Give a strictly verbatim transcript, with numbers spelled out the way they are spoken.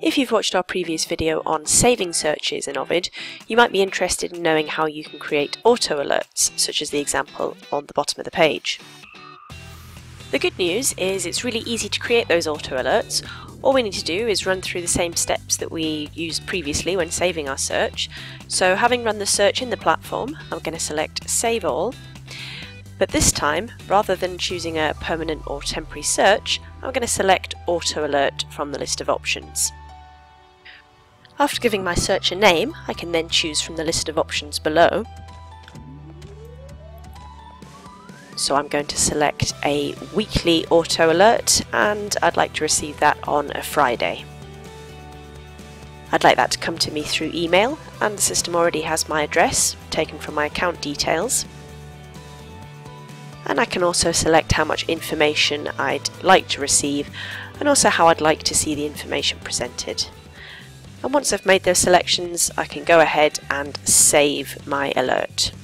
If you've watched our previous video on saving searches in Ovid, you might be interested in knowing how you can create auto alerts, such as the example on the bottom of the page. The good news is it's really easy to create those auto alerts. All we need to do is run through the same steps that we used previously when saving our search. So having run the search in the platform, I'm going to select Save All. But this time, rather than choosing a permanent or temporary search, I'm going to select Auto Alert from the list of options. After giving my search a name, I can then choose from the list of options below. So I'm going to select a weekly auto alert, and I'd like to receive that on a Friday. I'd like that to come to me through email, and the system already has my address taken from my account details. And I can also select how much information I'd like to receive and also how I'd like to see the information presented. And once I've made those selections, I can go ahead and save my alert.